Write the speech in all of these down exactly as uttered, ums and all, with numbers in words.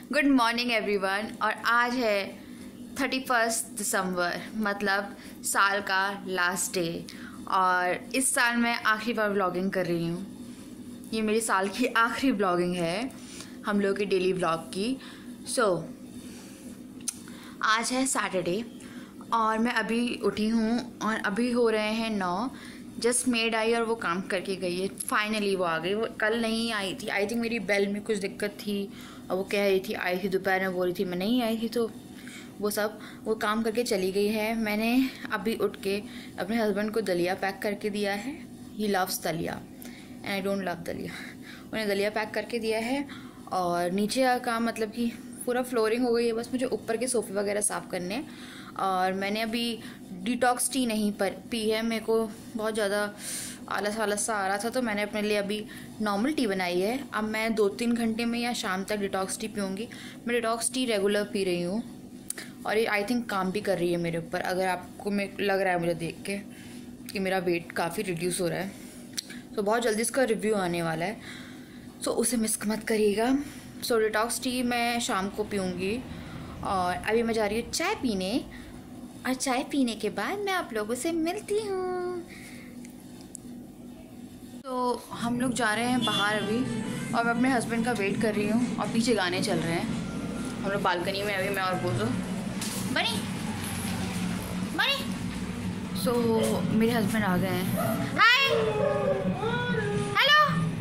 Good morning everyone. और आज है थर्टी फर्स्ट दिसंबर, मतलब साल का लास्ट डे। और इस साल मैं आखिरी बार व्लॉगिंग कर रही हूँ। ये मेरी साल की आखिरी व्लॉगिंग है हम लोग की डेली व्लॉग की। सो so, आज है सैटरडे और मैं अभी उठी हूँ और अभी हो रहे हैं नौ। जस्ट मेड आई और वो काम करके गई है। फाइनली वो आ गई। वो कल नहीं आई थी। आई थिंक मेरी बेल में कुछ दिक्कत थी और वो कह रही थी आई थी दोपहर में, बोल रही थी मैं नहीं आई थी। तो वो सब वो काम करके चली गई है। मैंने अभी उठ के अपने हस्बैंड को दलिया पैक करके दिया है। He loves daliya and I don't love daliya. उन्हें दलिया पैक करके दिया है और नीचे का काम मतलब कि पूरा फ्लोरिंग हो गई है। बस मुझे ऊपर के सोफ़े वगैरह साफ़ करने। और मैंने अभी डिटॉक्स टी नहीं पर पी है। मेरे को बहुत ज़्यादा आलस आलस सा आ रहा था तो मैंने अपने लिए अभी नॉर्मल टी बनाई है। अब मैं दो तीन घंटे में या शाम तक डिटॉक्स टी पीऊँगी। मैं डिटॉक्स टी रेगुलर पी रही हूँ और ये आई थिंक काम भी कर रही है मेरे ऊपर। अगर आपको मैं लग रहा है मुझे देख के कि मेरा वेट काफ़ी रिड्यूस हो रहा है तो बहुत जल्दी इसका रिव्यू आने वाला है। सो उसे मिस मत करिएगा। सो डिटॉक्स टी मैं शाम को पीऊँगी और अभी मैं जा रही हूँ चाय पीने। और चाय पीने के बाद मैं आप लोगों से मिलती हूँ। तो हम लोग जा रहे हैं बाहर अभी और मैं अपने हस्बैंड का वेट कर रही हूँ और पीछे गाने चल रहे हैं। हम लोग बालकनी में अभी मैं और बोझो बनी बनी। सो मेरे हस्बैंड आ गए हैं। Hi hello.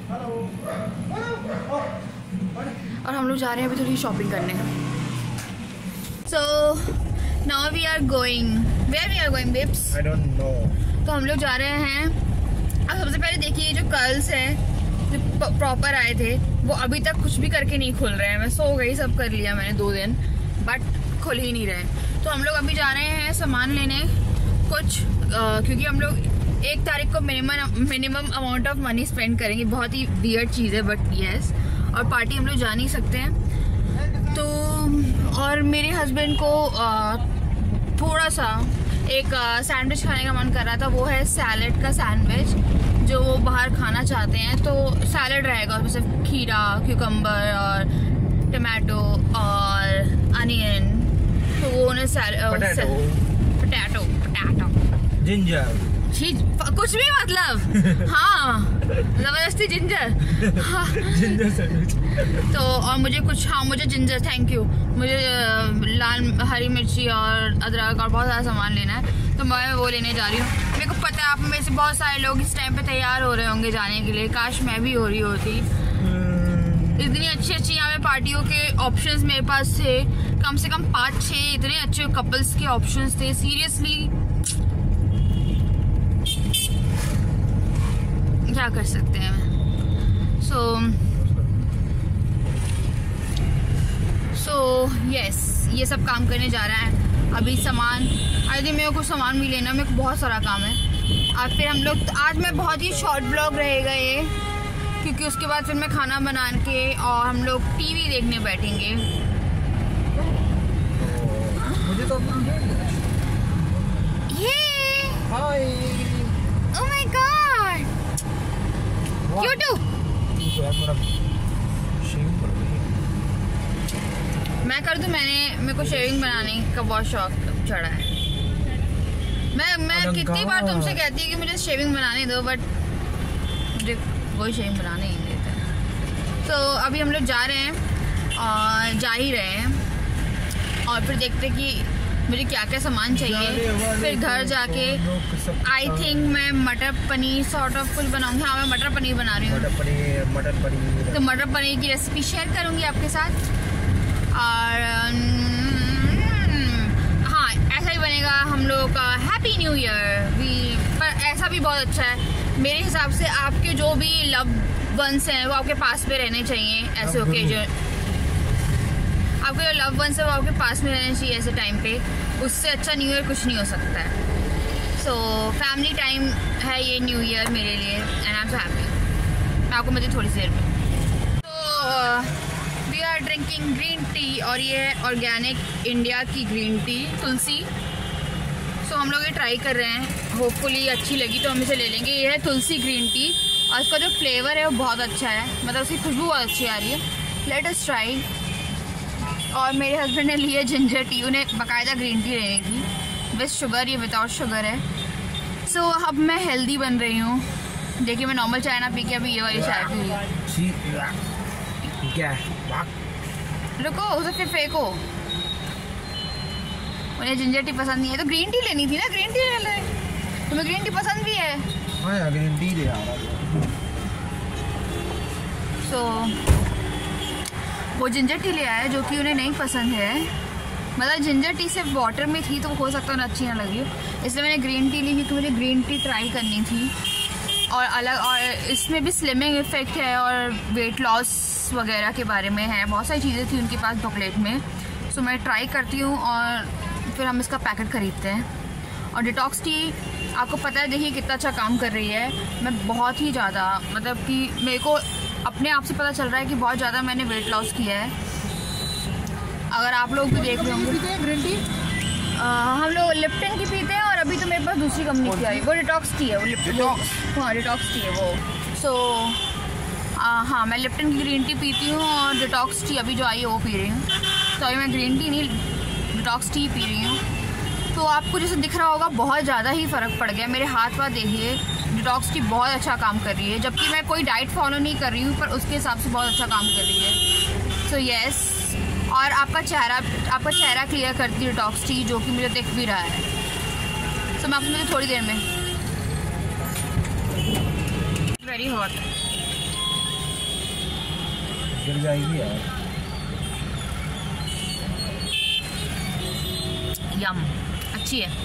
और हम लोग जा रहे हैं अभी थोड़ी शॉपिंग करने। So now we are going where we are going babes I don't know. तो हम लोग जा रहे हैं। अब सबसे पहले देखिए जो कर्ल्स हैं जो प्रॉपर आए थे वो अभी तक कुछ भी करके नहीं खुल रहे हैं। मैं सो गई, सब कर लिया मैंने दो दिन, बट खुल ही नहीं रहे। तो हम लोग अभी जा रहे हैं सामान लेने कुछ आ, क्योंकि हम लोग एक तारीख को minimum minimum amount of money spend करेंगे। बहुत ही वियर्ड चीज़ है बट येस। और पार्टी हम लोग जा नहीं सकते हैं तो। और मेरे हस्बैंड को आ, थोड़ा सा एक सैंडविच खाने का मन कर रहा था। वो है सैलेड का सैंडविच जो वो बाहर खाना चाहते हैं। तो सैलेड रहेगा उसमें सिर्फ खीरा, क्यूकम्बर और टमाटो और अनियन। तो वो उन्हें पोटैटो पोटैटो जिंजर कुछ भी मतलब हाँ जबरदस्ती जिंजर हाँ। Ginger sandwich. तो और मुझे कुछ हाँ मुझे जिंजर थैंक यू। मुझे लाल हरी मिर्ची और अदरक और बहुत सारा सामान लेना है तो मैं वो लेने जा रही हूँ। मेरे को पता है आप में से बहुत सारे लोग इस टाइम पे तैयार हो रहे होंगे जाने के लिए। काश मैं भी हो रही होती। इतनी अच्छी अच्छी यहाँ पे पार्टियों के ऑप्शंस मेरे पास थे। कम से कम पाँच छः इतने अच्छे कपल्स के ऑप्शंस थे। सीरियसली क्या कर सकते हैं। सो सो यस ये सब काम करने जा रहा है अभी। सामान आई थिंक मेरे को कुछ सामान भी लेना। मेरे को बहुत सारा काम है। और फिर हम लोग आज मैं बहुत ही शॉर्ट ब्लॉग रहेगा ये क्योंकि उसके बाद फिर मैं खाना बना के और हम लोग टीवी देखने बैठेंगे। मुझे तो ये हाय oh my god you too. मैं कर दूं। मैंने मेरे को शेविंग बनाने का बहुत शौक चढ़ा है। मैं मैं कितनी बार तुमसे कहती हूँ कि मुझे शेविंग बनाने दो बट मुझे कोई शेविंग बनाने ही नहीं देता। तो अभी हम लोग जा रहे हैं और जा ही रहे हैं और फिर देखते कि मुझे क्या क्या सामान चाहिए। फिर घर जाके आई थिंक मैं मटर पनीर सॉर्ट ऑफ कुछ बनाऊंगी। हाँ मैं मटर पनीर बना रही हूँ। मटर पनीर मटर पनीर तो मटर पनीर की रेसिपी शेयर करूंगी आपके साथ। और हाँ ऐसा ही बनेगा हम लोगों का हैप्पी न्यू ईयर भी। पर ऐसा भी बहुत अच्छा है मेरे हिसाब से। आपके जो भी लव वंस हैं वो आपके पास में रहने चाहिए ऐसे ओकेजन। आपके जो लव वंस है वो आपके पास में रहने चाहिए ऐसे टाइम पे। उससे अच्छा न्यू ईयर कुछ नहीं हो सकता है। सो फैमिली टाइम है ये न्यू ईयर मेरे लिए and I am so happy. मैं आपको मिलती थोड़ी सी देर में। तो we are drinking green tea और ये है ऑर्गेनिक इंडिया की ग्रीन टी तुलसी। सो so, हम लोग ये ट्राई कर रहे हैं। होपफुली अच्छी लगी तो हम इसे ले लेंगे। ये है तुलसी ग्रीन टी और इसका जो फ्लेवर है वो बहुत अच्छा है। मतलब उसकी खुशबू बहुत अच्छी आ रही है। Let us try. और मेरे हस्बैंड ने लिए जिंजर टी, उन्हें बाकायदा ग्रीन टी लेनी थी विद शुगर, ये विदाउट शुगर है। सो so, अब मैं हेल्दी बन रही हूँ। देखिए मैं नॉर्मल चाय ना पी के अभी ये वाली चाय पी रही। क्या रुको, उसे फिर फेंको। उन्हें जिंजर टी पसंद नहीं है तो ग्रीन टी लेनी थी ना, ग्रीन टी ले ले। तुम्हें ग्रीन टी पसंद भी है? हाँ यार ग्रीन टी ले आ रहा। सो वो जिंजर टी ले आया जो कि उन्हें नहीं पसंद है। मतलब जिंजर टी सिर्फ वाटर में थी तो हो सकता है अच्छी ना लगी, इसलिए मैंने ग्रीन टी ली थी। तो मुझे ग्रीन टी ट्राई करनी थी और अलग, और इसमें भी स्लिमिंग इफेक्ट है और वेट लॉस वगैरह के बारे में है, बहुत सारी चीज़ें थी उनके पास बुकलेट में। सो मैं ट्राई करती हूँ और फिर हम इसका पैकेट ख़रीदते हैं। और डिटॉक्स टी आपको पता है, देखिए कितना अच्छा काम कर रही है। मैं बहुत ही ज़्यादा, मतलब कि मेरे को अपने आप से पता चल रहा है कि बहुत ज़्यादा मैंने वेट लॉस किया है। अगर आप लोग भी देख रहे होंगे, ग्रीन टी हम लोग लिप्टन की पीते हैं और अभी तो मेरे पास दूसरी कंपनी की आई, वो डिटॉक्स टी है, वो लिप्टन, हाँ डिटॉक्स टी है वो। सो so, हाँ मैं लिप्टन की ग्रीन टी पीती हूँ और डिटॉक्स टी अभी जो आई है वो पी रही हूँ। तो अभी मैं ग्रीन टी नहीं, डिटॉक्स टी पी रही हूँ। तो आपको जैसे दिख रहा होगा बहुत ज़्यादा ही फ़र्क पड़ गया। मेरे हाथ पाथ देखिए, डिटॉक्स टी बहुत अच्छा काम कर रही है, जबकि मैं कोई डाइट फॉलो नहीं कर रही हूँ पर उसके हिसाब से बहुत अच्छा काम कर रही है। सो so, यस yes, और आपका चेहरा आपका चेहरा क्लियर करती है डिटॉक्स टी, जो कि मुझे दिख भी रहा है। सो so, मैं आपसे मुझे थोड़ी देर में वेरी हॉट गिर जाएगी यार। यम अच्छी है।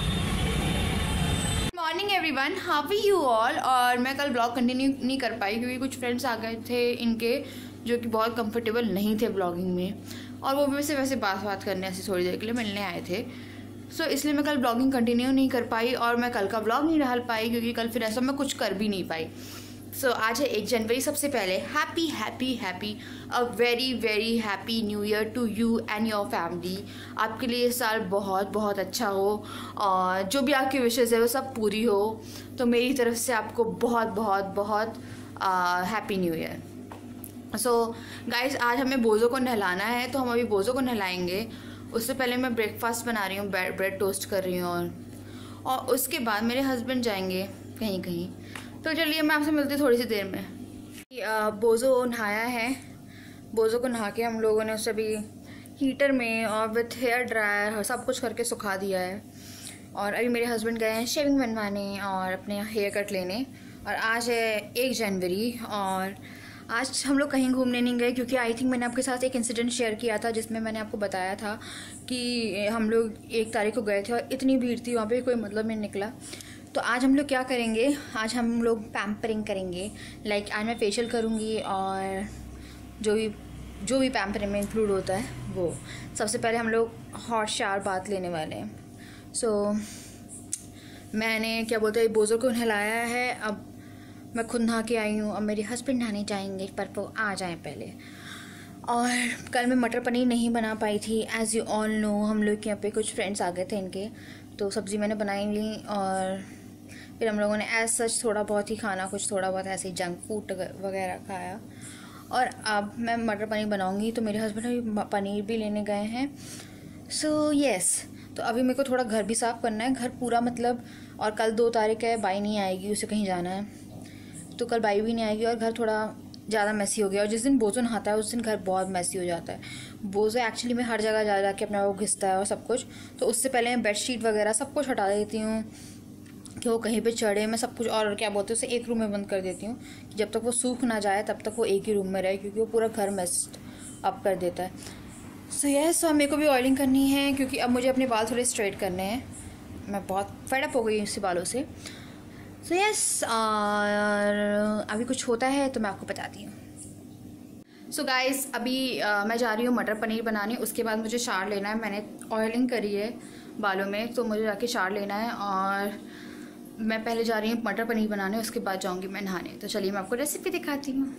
Morning everyone, how are you all. और मैं कल ब्लॉग कंटिन्यू नहीं कर पाई क्योंकि कुछ फ्रेंड्स आ गए थे इनके जो कि बहुत कंफर्टेबल नहीं थे ब्लॉगिंग में, और वो वैसे वैसे बात बात करने ऐसे थोड़ी देर के लिए मिलने आए थे। सो so, इसलिए मैं कल ब्लॉगिंग कंटिन्यू नहीं कर पाई और मैं कल का ब्लॉग नहीं डाल पाई क्योंकि कल फिर ऐसा मैं कुछ कर भी नहीं पाई। सो so, आज है एक जनवरी। सबसे पहले happy happy happy a very very happy new year to you and your family. आपके लिए इस साल बहुत बहुत अच्छा हो और जो भी आपकी विशेज़ है वो सब पूरी हो। तो मेरी तरफ से आपको बहुत बहुत बहुत happy new year. So guys, आज हमें बोझों को नहलाना है तो हम अभी बोझों को नहलाएंगे। उससे पहले मैं ब्रेकफास्ट बना रही हूँ, ब्रेड टोस्ट कर रही हूँ और और उसके बाद मेरे हस्बैंड जाएंगे कहीं कहीं। तो चलिए मैं आपसे मिलती हूँ थोड़ी सी देर में। बोझो नहाया है, बोझो को नहा के हम लोगों ने उसे अभी हीटर में और विथ हेयर ड्रायर सब कुछ करके सुखा दिया है। और अभी मेरे हस्बैंड गए हैं शेविंग बनवाने और अपने हेयर कट लेने। और आज है एक जनवरी और आज हम लोग कहीं घूमने नहीं गए क्योंकि आई थिंक मैंने आपके साथ एक इंसिडेंट शेयर किया था जिसमें मैंने आपको बताया था कि हम लोग एक तारीख को गए थे और इतनी भीड़ थी वहाँ पे, कोई मतलब नहीं निकला। तो आज हम लोग क्या करेंगे, आज हम लोग पैम्परिंग करेंगे। लाइक like, आज मैं फेशियल करूँगी और जो भी जो भी पैम्परिंग में इंक्लूड होता है वो। सबसे पहले हम लोग हॉट शावर बात लेने वाले हैं। सो so, मैंने क्या बोलते हैं बोझों को नहलाया है, अब मैं खुद नहा के आई हूँ। अब मेरे हस्बैंड नहाने जाएंगे पर वो आ जाएं पहले। और कल मैं मटर पनीर नहीं बना पाई थी, एज़ यू ऑल नो। हम लोग के यहाँ पे कुछ फ्रेंड्स आ गए थे इनके, तो सब्ज़ी मैंने बनाई ली और फिर हम लोगों ने एज सच थोड़ा बहुत ही खाना, कुछ थोड़ा बहुत ऐसे ही जंक फूड वगैरह खाया। और अब मैं मटर पनीर बनाऊँगी तो मेरे हस्बैंड अभी पनीर भी लेने गए हैं। So so, yes yes. तो अभी मेरे को थोड़ा घर भी साफ़ करना है, घर पूरा मतलब। और कल दो तारीख है, बाई नहीं आएगी, उसे कहीं जाना है तो कल बाई भी नहीं आएगी और घर थोड़ा ज़्यादा मैसी हो गया। और जिस दिन बोझो नहाता है उस दिन घर बहुत मैसी हो जाता है। बोझो एक्चुअली में हर जगह जा जा के अपना वो घिसता है और सब कुछ, तो उससे पहले मैं बेडशीट वगैरह सब कुछ हटा देती हूँ कि वो कहीं पे चढ़े। मैं सब कुछ और क्या बोलते हैं उसे एक रूम में बंद कर देती हूँ कि जब तक वो सूख ना जाए तब तक वो एक ही रूम में रहे, क्योंकि वो पूरा घर मेस्ड अप कर देता है। सो यस, मेरे को भी ऑयलिंग करनी है क्योंकि अब मुझे अपने बाल थोड़े स्ट्रेट करने हैं। मैं बहुत फेड अप हो गई इससे बालों से। सो so, यस yes, और अभी कुछ होता है तो मैं आपको बताती हूँ। सो so, गाइस अभी uh, मैं जा रही हूँ मटर पनीर बनाने। उसके बाद मुझे शार लेना है, मैंने ऑयलिंग करी है बालों में तो मुझे जाके शार लेना है। और मैं पहले जा रही हूँ मटर पनीर बनाने, उसके बाद जाऊँगी मैं नहाने। तो चलिए मैं आपको रेसिपी दिखाती हूँ।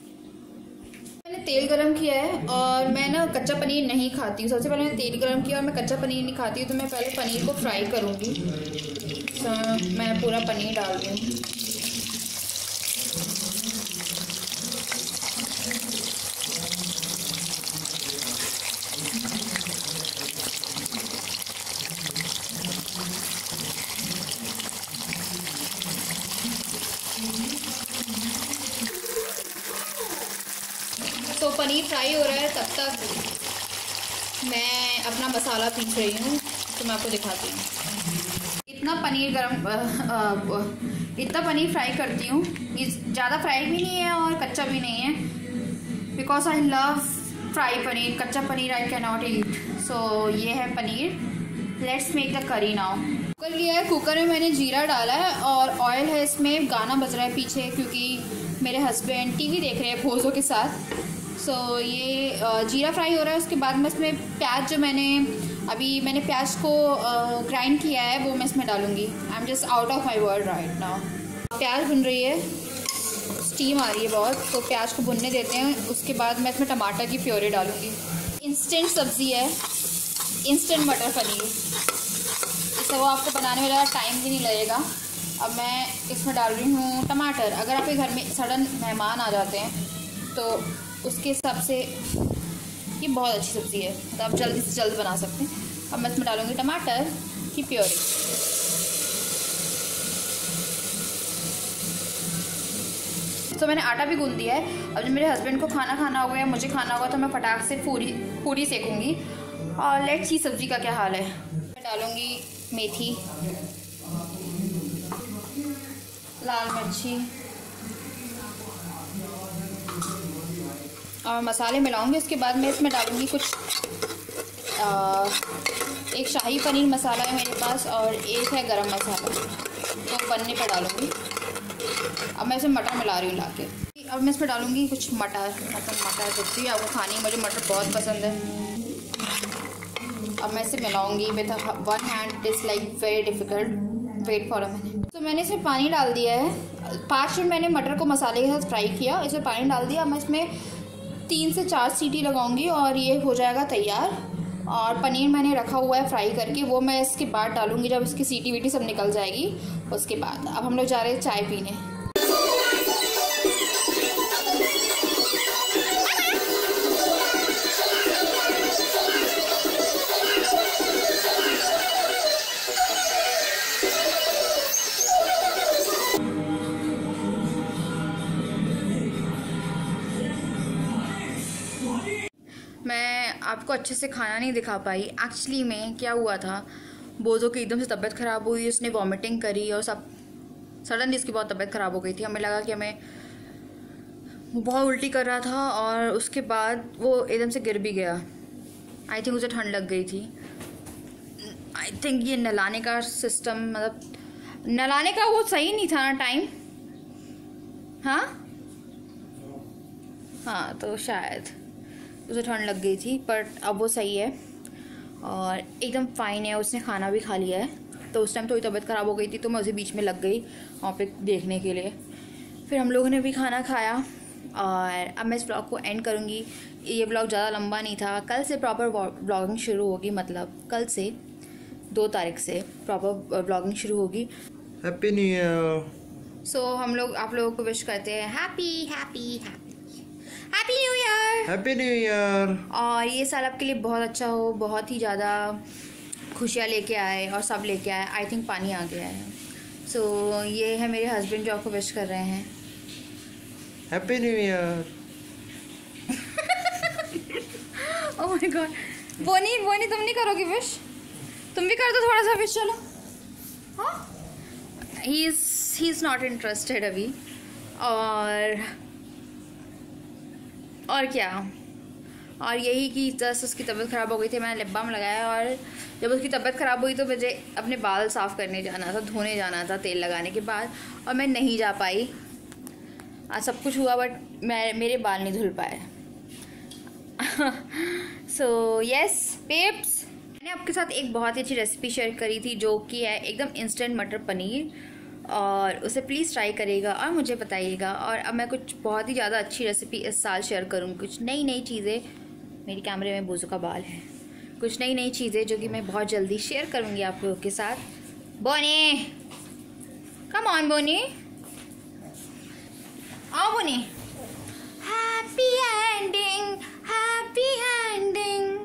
मैंने तेल गरम किया है और मैं ना कच्चा पनीर नहीं खाती हूँ। सबसे पहले मैंने तेल गरम किया और मैं कच्चा पनीर नहीं खाती हूँ, तो मैं पहले पनीर को फ्राई करूँगी। तो मैं पूरा पनीर डाल रही हूँ। पनीर फ्राई हो रहा है तब तक मैं अपना मसाला पीस रही हूँ, तो मैं आपको दिखाती हूँ। इतना पनीर गरम आ, आ, इतना पनीर फ्राई करती हूँ, ये ज़्यादा फ्राई भी नहीं है और कच्चा भी नहीं है, because I love fry paneer. कच्चा paneer I can not eat. So ये है paneer. Let's make the curry now. Cooker लिया है, कुकर में मैंने जीरा डाला है और ऑयल है इसमें। गाना बज रहा है पीछे क्योंकि मेरे हस्बैंड टीवी देख रहे हैं भोजों के साथ। सो so, ये जीरा फ्राई हो रहा है। उसके बाद मैं इसमें प्याज, जो मैंने अभी मैंने प्याज को ग्राइंड किया है, वो मैं इसमें डालूँगी। I am just out of my word right now. प्याज भुन रही है, स्टीम आ रही है बहुत, तो प्याज को भुनने देते हैं। उसके बाद मैं इसमें टमाटर की प्योरी डालूँगी। इंस्टेंट सब्ज़ी है, इंस्टेंट मटर पनीर। इससे वो आपको बनाने में ज़्यादा टाइम भी नहीं लगेगा। अब मैं इसमें डाल रही हूँ टमाटर। अगर आपके घर में सडन मेहमान आ जाते हैं तो उसके हिसाब से ये बहुत अच्छी सब्ज़ी है, तो आप जल्दी से जल्द बना सकते हैं। अब मैं इसमें डालूँगी टमाटर की प्योरी। तो मैंने आटा भी गूंद दिया है। अब जब मेरे हस्बैंड को खाना खाना होगा या मुझे खाना होगा तो मैं फटाक से पूरी पूरी सेकूँगी। और लेट्स सी सब्ज़ी का क्या हाल है। मैं डालूँगी मेथी, लाल मिर्ची और मसाले मिलाऊंगी। उसके बाद मैं इसमें डालूँगी कुछ आ, एक शाही पनीर मसाला है मेरे पास और एक है गरम मसाला, तो बनने पर डालूँगी। अब मैं इसमें मटर मिला रही हूँ ला के। अब मैं इसमें डालूँगी कुछ मटर मटर मटर कुछ भी आपको खानी है, मुझे मटर बहुत पसंद है। अब मैं इसे मिलाऊंगी with one hand. It is like very difficult. Wait for a minute. तो मैंने इसमें पानी डाल दिया है। पाँच मिनट मैंने मटर को मसाले के साथ फ्राई किया, इसमें पानी डाल दिया। मैं इसमें तीन से चार सीटी लगाऊंगी और ये हो जाएगा तैयार। और पनीर मैंने रखा हुआ है फ्राई करके, वो मैं इसके बाद डालूंगी जब इसकी सीटी वीटी सब निकल जाएगी उसके बाद। अब हम लोग जा रहे हैं चाय पीने। मैं आपको अच्छे से खाना नहीं दिखा पाई। एक्चुअली में क्या हुआ था, बोझों की एकदम से तबीयत ख़राब हुई, उसने वॉमिटिंग करी और सब सडनली इसकी बहुत तबीयत ख़राब हो गई थी। हमें लगा कि हमें वो बहुत उल्टी कर रहा था और उसके बाद वो एकदम से गिर भी गया। आई थिंक उसे ठंड लग गई थी। आई थिंक ये नहलाने का सिस्टम, मतलब नहलाने का वो सही नहीं था ना टाइम। हाँ हाँ तो शायद उसे ठंड लग गई थी, बट अब वो सही है और एकदम फाइन है। उसने खाना भी खा लिया है। तो उस टाइम थोड़ी तबीयत ख़राब हो गई थी तो मैं उसे बीच में लग गई वहाँ पे देखने के लिए। फिर हम लोगों ने भी खाना खाया और अब मैं इस ब्लॉग को एंड करूँगी। ये ब्लॉग ज़्यादा लंबा नहीं था। कल से प्रॉपर ब्लॉगिंग शुरू होगी, मतलब कल से दो तारीख से प्रॉपर ब्लॉगिंग शुरू होगी। Happy new year. सो हम लोग आप लोगों को विश करते हैं happy happy happy happy new year. Happy new year. और ये साल आपके लिए बहुत अच्छा हो, बहुत ही ज़्यादा खुशियाँ लेके आए और सब लेके आए। आई थिंक पानी आ गया है। सो so, ये है मेरे हस्बैंड जो आपको विश कर रहे हैं happy new year. Oh my god. Bonnie Bonnie तुम नहीं करोगी विश? तुम भी कर दो थोड़ा सा विश। चलो। हाँ he is he is not interested अभी। और और क्या, और यही कि जस्ट उसकी तबीयत ख़राब हो गई थी, मैंने लिप बाम लगाया। और जब उसकी तबीयत ख़राब हुई तो मुझे अपने बाल साफ़ करने जाना था, धोने जाना था तेल लगाने के बाद, और मैं नहीं जा पाई। आज सब कुछ हुआ बट मैं मेरे बाल नहीं धुल पाए। सो यस बेब्स, मैंने आपके साथ एक बहुत ही अच्छी रेसिपी शेयर करी थी जो कि है एकदम इंस्टेंट मटर पनीर, और उसे प्लीज़ ट्राई करिएगा और मुझे बताइएगा। और अब मैं कुछ बहुत ही ज़्यादा अच्छी रेसिपी इस साल शेयर करूँगी, कुछ नई नई चीज़ें। मेरी कैमरे में बोझों का बाल है। कुछ नई नई चीज़ें जो कि मैं बहुत जल्दी शेयर करूँगी आप लोगों के साथ। बोनी कम ऑन, बोनी आओ, Bonnie. Happy ending, happy ending.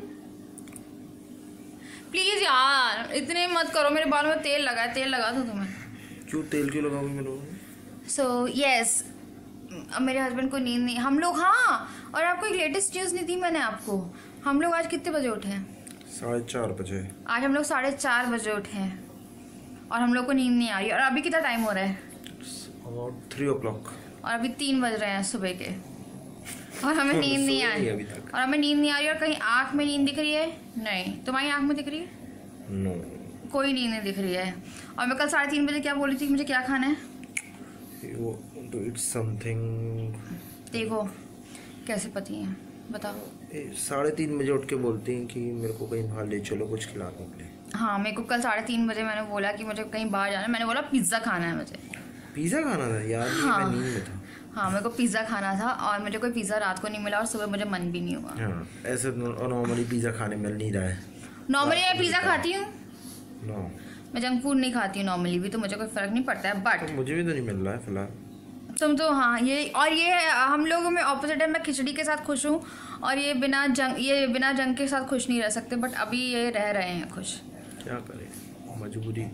Please यार इतने मत करो, मेरे बाल में तेल लगा है। तेल लगा दो तुम्हें। क्यों तेल क्यों लगाओगे मेरे को? सो यस, अब मेरे हस्बैंड को नींद नहीं, हम लोग, हाँ, और आपको एक लेटेस्ट न्यूज़ नहीं दी मैंने आपको, हम लोग आज कितने बजे उठे हैं? साढ़े चार बजे। आज हम लोग साढ़े चार बजे उठे हैं और हम लोग को नींद नहीं आ रही। और अभी कितना टाइम हो रहा है? About three o'clock. और अभी तीन बज रहे हैं सुबह के और हमें नींद नहीं आ रही अभी तक। और हमें नींद नहीं आ रही। और कहीं आँख में नींद दिख रही है? नहीं। तुम्हारी आँख में दिख रही है? नो, कोई नींद नहीं दिख रही है। और मैं कल साढ़े तीन बजे क्या बोली थी मुझे क्या खाना है? You do it something। देखो कैसे पति हैं, बताओ। साढ़े तीन बजे उठ के बोलती हैं कि मेरे को कहीं बाहर ले चलो कुछ खिलाने के लिए। हाँ, मेरे को कल साढ़े तीन बजे मैंने बोला कि मुझे कहीं बाहर जाना है। मैंने बोला पिज़्ज़ा खाना है मुझे। पिज़्ज़ा खाना था यार? हाँ, मैं नींद में था। हाँ, मेरे को पिज़्ज़ा खाना था और मुझे कोई पिज़्ज़ा रात को नहीं मिला और सुबह मुझे मन भी नहीं हुआ। हाँ, ऐसे नॉर्मली पिज़्ज़ा खाने मिल नहीं रहा है। नॉर्मली मैं पिज़्ज़ा खाती हूँ। नो, मैं जंक फूड नहीं खाती हूँ नॉर्मली भी, तो मुझे कोई फ़र्क नहीं पड़ता है। बट तो मुझे भी तो नहीं मिल रहा है फिलहाल। तुम तो, हाँ, ये और ये हम लोगों में ऑपोजिट है। मैं खिचड़ी के साथ खुश हूँ और ये बिना जंग ये बिना जंग के साथ खुश नहीं रह सकते। बट अभी ये रह रहे हैं खुश। क्या करें, मजबूरी।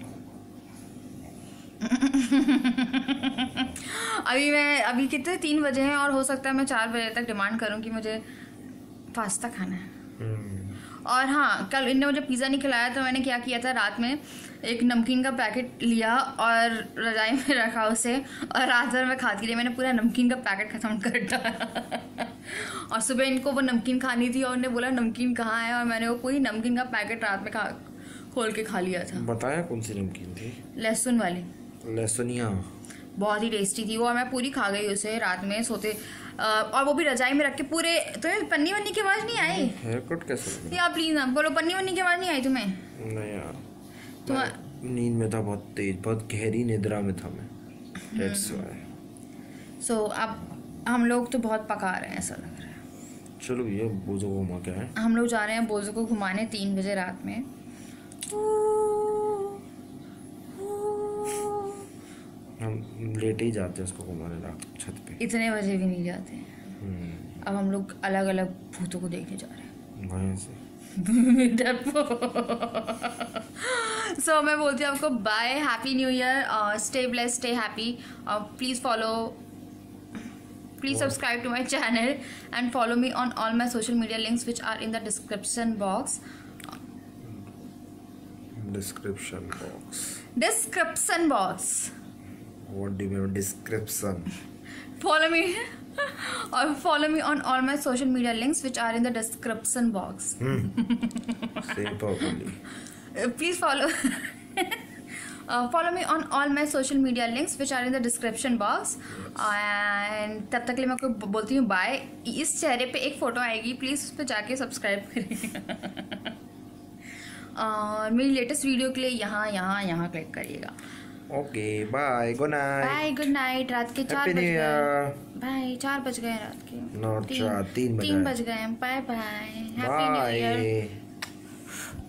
अभी मैं अभी कितने तीन बजे हैं और हो सकता है मैं चार बजे तक डिमांड करूं कि मुझे पास्ता खाना है। और हाँ, कल इनने मुझे पिज़्ज़ा नहीं खिलाया तो मैंने क्या किया था, रात में एक नमकीन का पैकेट लिया और रजाई में रखा उसे और रात भर मैं खाती रही। मैंने पूरा नमकीन का पैकेट ख़त्म कर डाला और सुबह इनको वो नमकीन खानी थी और उन्होंने बोला नमकीन कहाँ है, और मैंने वो पूरी नमकीन का पैकेट रात में खा खोल के खा लिया था। बताया कौन सी नमकीन थी? लहसुन वाली। लहसुनिया। बहुत ही टेस्टी थी वो और मैं पूरी खा गई उसे रात में सोते, और वो भी रजाई में रख के पूरे। तुम्हें पन्नी वन्नी की आवाज़ नहीं आई? हेयर कट कैसे लगा? यार प्लीज़ ना बोलो, पन्नी वन्नी की आवाज़ नहीं आई तुम्हें? नहीं यार, तुम मैं नींद में था, बहुत तेज, बहुत गहरी निद्रा में था मैं। That's why। सो अब हम लोग तो बहुत पका रहे हैं ऐसा लग रहा है। चलो ये बोझो को घुमा क्या है। हम लोग जा रहे हैं बोझो को घुमाने तीन बजे रात में। हम लेटे ही जाते हैं उसको घुमाने रात को छत पे। इतने बजे भी नहीं जाते हैं। हम्म, अब हम लोग अलग अलग भूतों को देखने जा रहे हैं। वहीं से। सो मैं बोलती हूँ आपको bye, happy new year, stay blessed, stay happy. Please follow, please subscribe to my channel and follow me on all my social media links which are in the description box. Description box. Description box. What do you mean description? Follow me or follow me on all my social media links which are in the description box. Say properly. Uh, please follow. Uh, follow me on all my social media links which are in the description box. And तब तक के लिए मैं आपको बोलती हूँ bye. इस चेहरे पे एक फ़ोटो आएगी, प्लीज़ उस पर जाके सब्सक्राइब करिएगा और मेरी लेटेस्ट वीडियो के लिए यहाँ यहाँ यहाँ क्लिक करिएगा। Okay, bye, good night. Bye, good night. रात के चार बज गए। बाय, चार बज गए रात के। नौ चार तीन बज तीन बज गए। Bye bye, happy new year.